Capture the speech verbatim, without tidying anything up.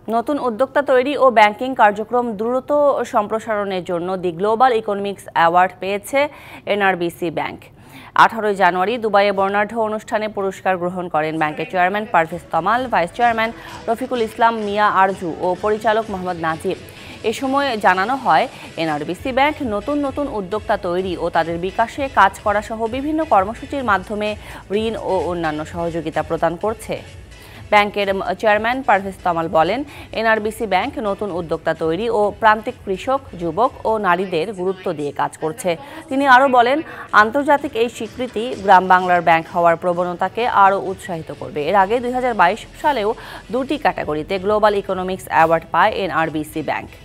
নতুন উদ্যোক্তা তৈরি ও ব্যাংকিং কার্যক্রম দ্রুত সম্প্রসারণের জন্য দি গ্লোবাল ইকোনমিক্স অ্যাওয়ার্ড পেয়েছে এনআরবিসি ব্যাংক। আঠারোই জানুয়ারি দুবাইয়ে বর্ণাঢ্য অনুষ্ঠানে পুরস্কার গ্রহণ করেন ব্যাংকের chairman Parvez Tamal, vice chairman Rafiqul Islam Mia Arju ও পরিচালক মোহাম্মদ নাজিব। এ সময় জানানো হয়, এনআরবিসি ব্যাংক নতুন নতুন উদ্যোক্তা তৈরি ও তাদের বিকাশে কাজ করা সহ বিভিন্ন কর্মসূচির মাধ্যমে ঋণ ও অন্যান্য সহযোগিতা প্রদান করছে। ব্যাংকের চেয়ারম্যান পারভেজ তমাল বলেন, এনআরবিসি ব্যাংক নতুন উদ্যোক্তা তৈরি ও প্রান্তিক কৃষক, যুবক ও নারীদের গুরুত্ব দিয়ে কাজ করছে। তিনি আরও বলেন, আন্তর্জাতিক এই স্বীকৃতি গ্রাম বাংলার ব্যাংক হওয়ার প্রবণতাকে আরও উৎসাহিত করবে। এর আগে দুই হাজার বাইশ সালেও দুটি ক্যাটাগরিতে গ্লোবাল ইকোনমিক্স অ্যাওয়ার্ড পায় এনআরবিসি ব্যাংক।